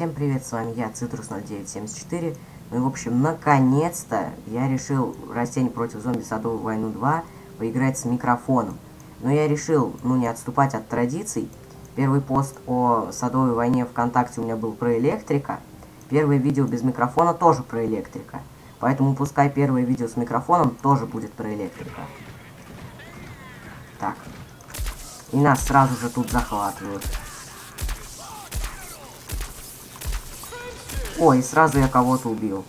Всем привет, с вами я, Citrus0974. Ну и в общем, наконец-то я решил «Растения против зомби. Садовую войну 2» поиграть с микрофоном. Но я решил, не отступать от традиций. Первый пост о Садовой войне ВКонтакте у меня был про электрика. Первое видео без микрофона тоже про электрика. Поэтому пускай первое видео с микрофоном тоже будет про электрика. Так. И нас сразу же тут захватывают. Ой, и сразу я кого-то убил.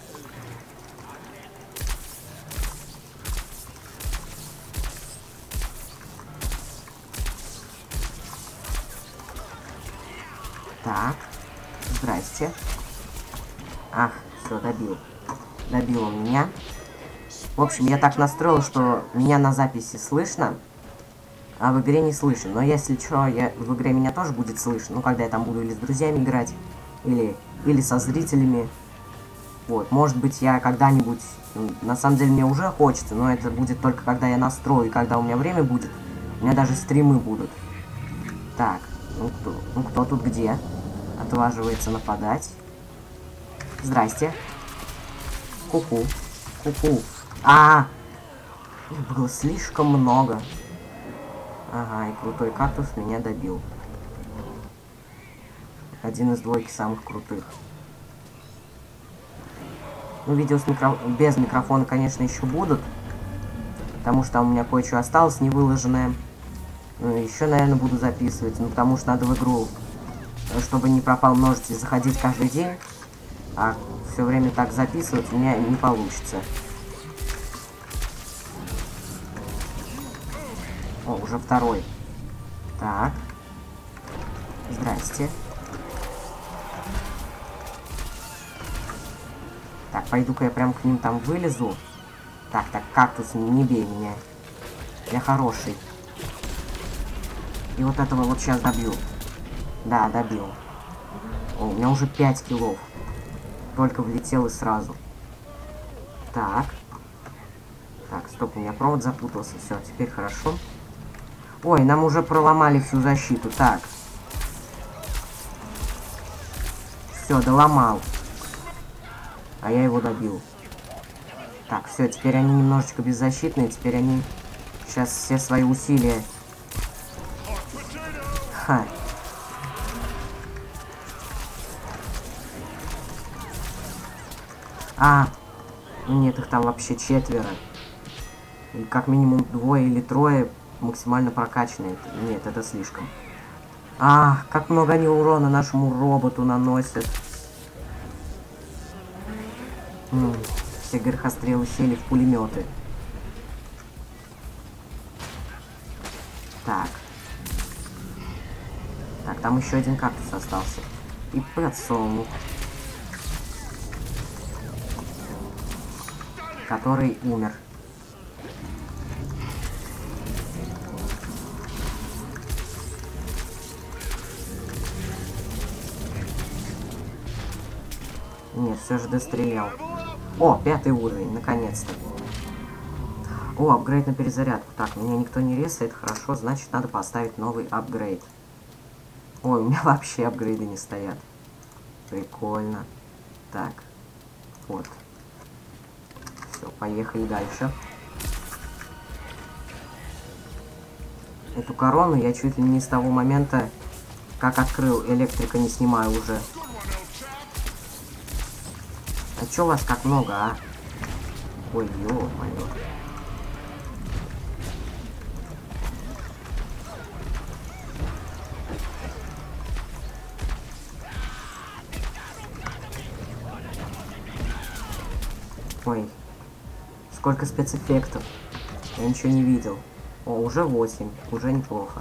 Так. Здрасте. Ах, все, добил. Добил он меня. В общем, я так настроил, что меня на записи слышно, а в игре не слышно. Но если что, в игре меня тоже будет слышно. Ну, когда я там буду или с друзьями играть, или со зрителями. Вот, может быть, я когда-нибудь... На самом деле, мне уже хочется, но это будет только когда я настрою, и когда у меня время будет. У меня даже стримы будут. Так, кто тут где? Отваживается нападать. Здрасте. Ку-ку. Ку-ку. Их было слишком много. Ага, и крутой кактус меня добил. Один из двойки самых крутых. Ну, видео без микрофона, конечно, еще будут. Потому что у меня кое-что осталось невыложенное. Ну, еще, наверное, буду записывать. Ну, потому что надо в игру, чтобы не пропал множитель, заходить каждый день. А все время так записывать у меня не получится. О, уже второй. Так. Здрасте. Так, пойду-ка я прям к ним там вылезу. Так, кактус, не бей меня. Я хороший. И вот этого вот сейчас добью. Да, добил. О, у меня уже 5 киллов. Только влетел и сразу. Так. Так, стоп, у меня провод запутался. Все, теперь хорошо. Ой, нам уже проломали всю защиту. Так. Все, доломал. А я его добил. Так, все, теперь они немножечко беззащитные. Теперь они сейчас все свои усилия... Ха. Нет, их там вообще 4. И как минимум 2 или 3 максимально прокачанные. Нет, это слишком. Как много они урона нашему роботу наносят. Все горохострелы сели в пулеметы. Так. Так, там еще один кактус остался. И подсолнух. Который умер. Нет, все же дострелял. О, 5-й уровень, наконец-то. О, апгрейд на перезарядку. Так, меня никто не резает, хорошо, значит, надо поставить новый апгрейд. Ой, у меня вообще апгрейды не стоят. Прикольно. Так, вот. Все, поехали дальше. Эту корону я чуть ли не с того момента, как открыл, электрика не снимаю уже. А чё вас как много, а? Ой, ё-моё. Ой. Сколько спецэффектов. Я ничего не видел. О, уже 8. Уже неплохо.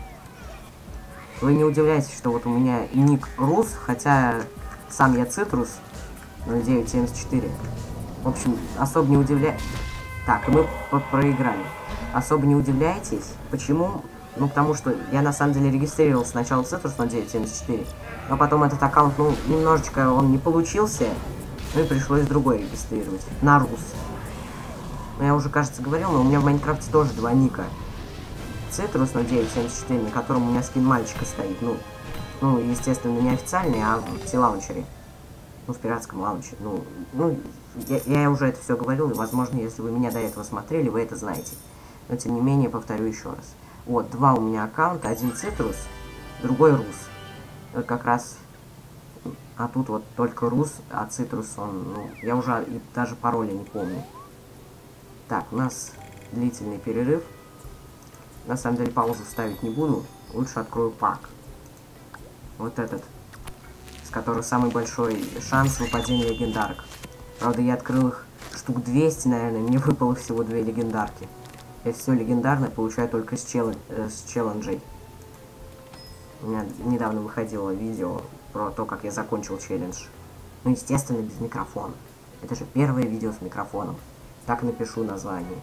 Вы не удивляйтесь, что вот у меня и ник Рус, хотя сам я Citrus 0974. В общем, особо не удивляйтесь. Так, мы проиграли. Особо не удивляйтесь. Почему? Ну, потому что я на самом деле регистрировал сначала Citrus 0974, но потом этот аккаунт, немножечко он не получился, ну и пришлось другой регистрировать. На Рус. Я уже, кажется, говорил, но у меня в Майнкрафте тоже 2 ника. Citrus 0974, на котором у меня скин мальчика стоит. Ну, естественно, не официальный, а в Ти-лаунчере. Ну, в пиратском лаунчере. Ну я уже это все говорил, и, возможно, если вы меня до этого смотрели, вы это знаете. Но, тем не менее, повторю еще раз. Вот, два у меня аккаунта, один Citrus, другой Рус. Вот как раз... А тут вот только Рус, а Citrus, он, ну, я уже и даже пароля не помню. Так, у нас длительный перерыв. На самом деле паузу ставить не буду. Лучше открою пак. Вот этот. С которого самый большой шанс выпадения легендарок. Правда, я открыл их штук 200, наверное. Мне выпало всего 2 легендарки. Я все легендарное получаю только с челленджей. У меня недавно выходило видео про то, как я закончил челлендж. Ну, естественно, без микрофона. Это же первое видео с микрофоном. Так напишу название.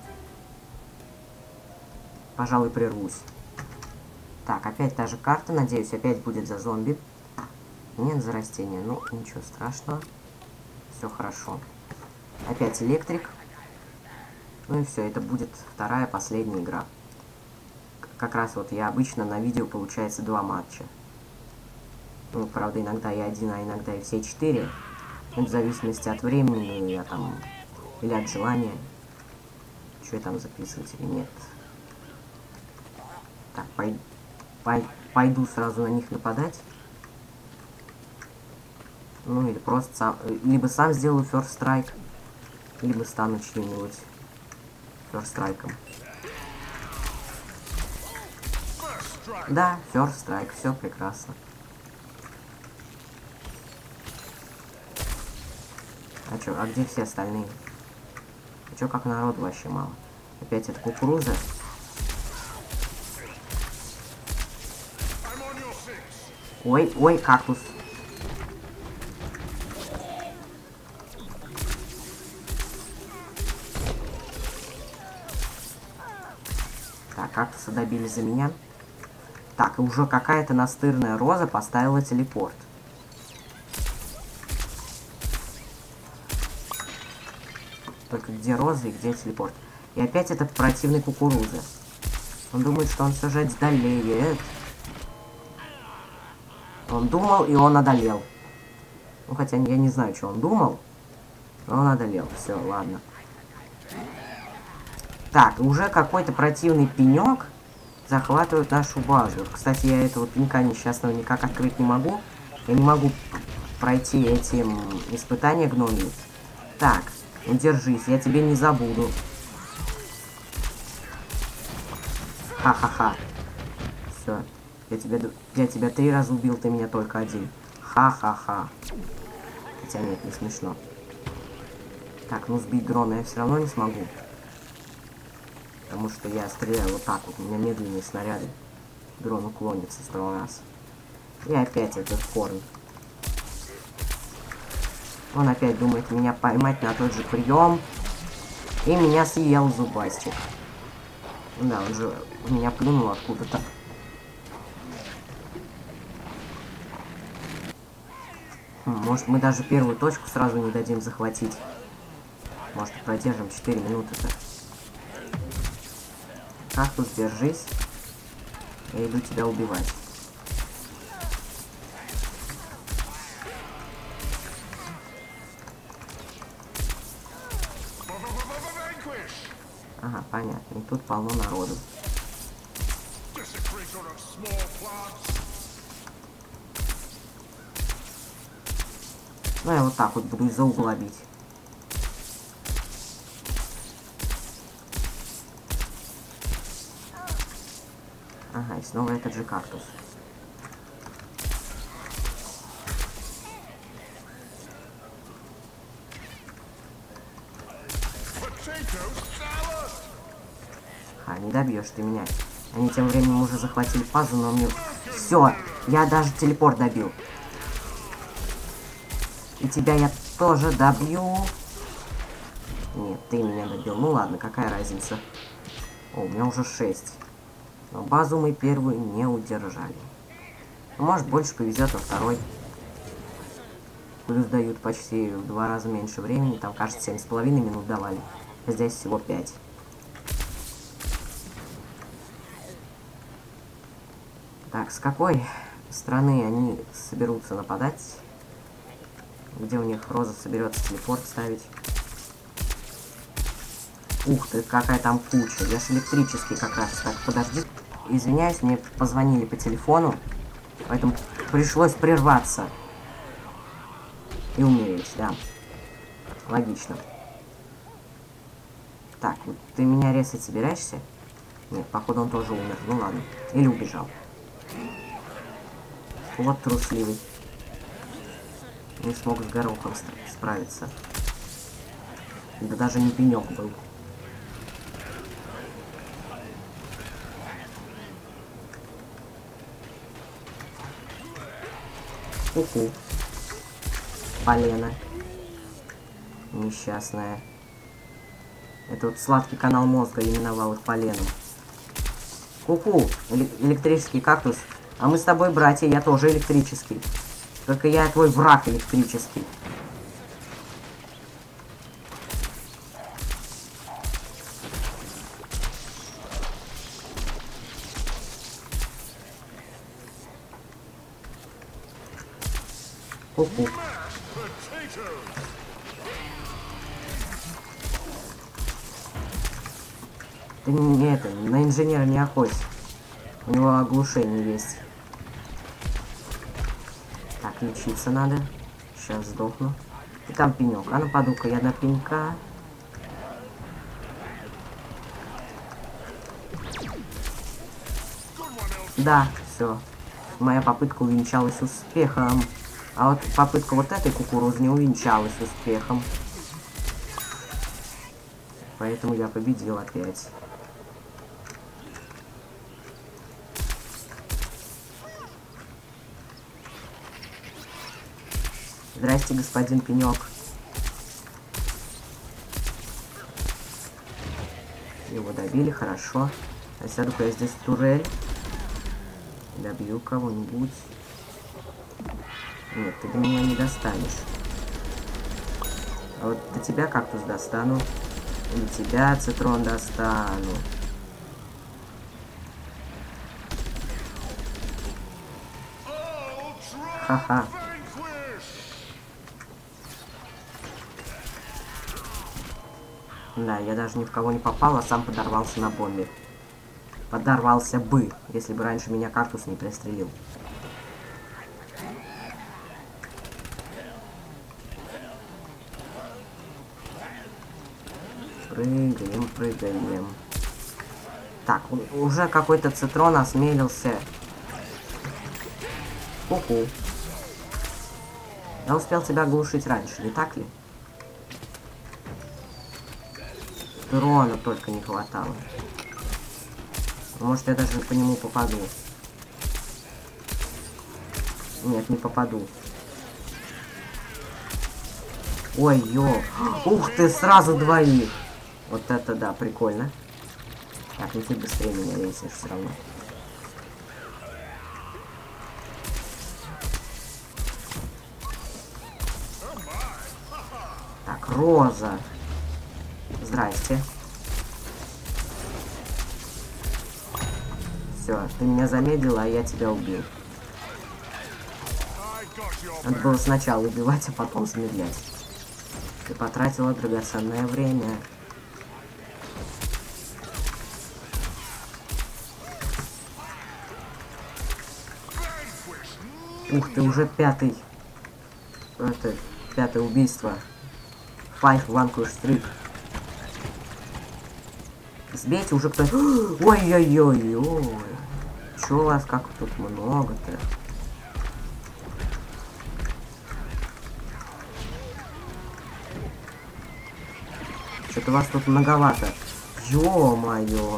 Пожалуй, прервусь. Так, опять та же карта. Надеюсь, опять будет за зомби. Нет, за растения. Ну, ничего страшного. Все хорошо. Опять электрик. Ну и все, это будет вторая, последняя игра. Как раз вот я обычно на видео получается 2 матча. Ну, правда, иногда и 1, а иногда и все 4. В зависимости от времени, или, там, или от желания. Что я там записывать или нет. Так, пойду сразу на них нападать. Ну, или просто сам... Либо сам сделаю first strike, либо стану чьим-нибудь first strike'ом. Да, first strike, все прекрасно. А чё, а где все остальные? А чё, как народу вообще мало? Опять это кукуруза. Ой, ой, кактус. Так, кактуса добили за меня. Так, и уже какая-то настырная роза поставила телепорт. Только где роза и где телепорт? И опять этот противный кукуруза. Он думает, что он все же одолеет. Он думал, и он одолел. Ну, хотя я не знаю, что он думал. Но он одолел. Все, ладно. Так, уже какой-то противный пенек захватывает нашу базу. Вот, кстати, я этого пенька несчастного никак открыть не могу. Я не могу пройти эти испытания гномии. Так, ну держись, я тебе не забуду. Ха-ха-ха. Все. Я тебя 3 раза убил, ты меня только 1. Ха-ха-ха. Хотя нет, не смешно. Так, ну сбить дрона я все равно не смогу. Потому что я стреляю вот так вот. У меня медленные снаряды. Дрон уклонится 100 раз. И опять этот корн. Он опять думает меня поймать на тот же прием. И меня съел зубастик. Да, он же меня плюнул откуда-то. Может, мы даже первую точку сразу не дадим захватить. Может, продержим 4 минуты-то. Кактус, держись. Я иду тебя убивать. Ага, понятно. И тут полно народу. Ну, я вот так вот буду из-за угла бить. Ага, и снова этот же кактус. Ха, не добьешь ты меня. Они тем временем уже захватили базу, но мне... Все, я даже телепорт добил. И тебя я тоже добью. Нет, ты меня добил. Ну ладно, какая разница. О, у меня уже 6. Но базу мы первую не удержали. Может, больше повезет во второй. Плюс дают почти в 2 раза меньше времени. Там, кажется, 7,5 минут давали. А здесь всего 5. Так, с какой страны, они соберутся нападать. Где у них Роза соберется телепорт ставить. Ух ты, какая там куча. Я ж электрический как раз. Так, подожди. Извиняюсь, мне позвонили по телефону. Поэтому пришлось прерваться. И умереть, да. Логично. Так, вот ты меня резать собираешься? Нет, походу он тоже умер. Ну ладно. Или убежал. Вот трусливый. Не смог с горохом справиться. Да даже не пенек был. Уху. Полено. Несчастная. Это вот сладкий канал мозга именовал их поленом. Ку-ку, электрический кактус. А мы с тобой братья, я тоже электрический. Только я твой враг электрический. Ку-ку. Ты не это, на инженера не охоть. У него оглушение есть. Так, лечиться надо. Сейчас сдохну. И там пенек. А нападу-ка я на пенька. Да, все. Моя попытка увенчалась успехом. А вот попытка вот этой кукурузы не увенчалась успехом. Поэтому я победил опять. Здрасте, господин пенек. Его добили, хорошо. А сяду-ка я здесь в турель. Добью кого-нибудь. Нет, ты до меня не достанешь. А вот до тебя кактус достану. Или тебя цитрон достану. Ха-ха. Да, я даже ни в кого не попал, а сам подорвался на бомбе. Подорвался бы, если бы раньше меня кактус не пристрелил. Прыгаем, прыгаем. Так, уже какой-то цитрон осмелился. Ку-ку. Я успел тебя глушить раньше, не так ли? Урона только не хватало. Может, я даже по нему попаду. Нет, не попаду. Ой, ё. Ух ты, сразу двоих. Вот это да, прикольно. Так, ну ты быстрее меня рейсишь все равно. Так, Роза. Здрасте. Все, ты меня замедлила, а я тебя убил. Надо было сначала убивать, а потом замедлять. Ты потратила драгоценное время. Ух ты, уже пятый. Это пятое убийство. Five Vanquish Streak. Сбейте уже кто-то. Ой-ой-ой-ой. Чё у вас как тут много-то? Что-то вас тут многовато. Ё-моё.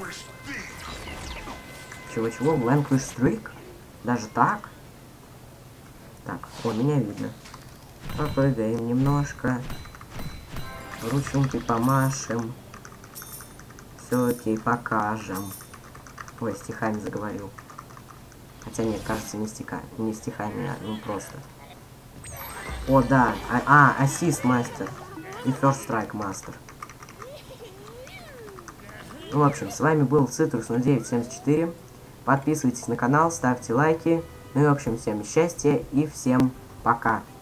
Чего-чего? Vanquish Streak? Даже так? Так, о, меня видно. Попрыгаем немножко. Ручонкой помашем. Все окей, покажем. Ой, стихами заговорил. Хотя нет, кажется, не стихами, а ну просто. О, да. Ассист мастер. И First Strike мастер. В общем, с вами был Citrus 0974. Подписывайтесь на канал, ставьте лайки. Ну и в общем, всем счастья и всем пока.